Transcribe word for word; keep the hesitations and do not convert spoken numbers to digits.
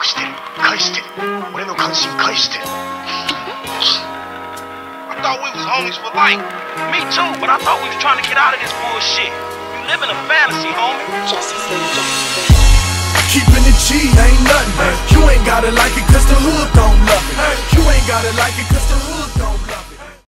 くしてる。返してる。俺の関心返してる。 I thought we was homies for life. Me too, but I thought we was trying to get out of this bullshit. You live in a fantasy, homie. Keeping it G ain't nothing.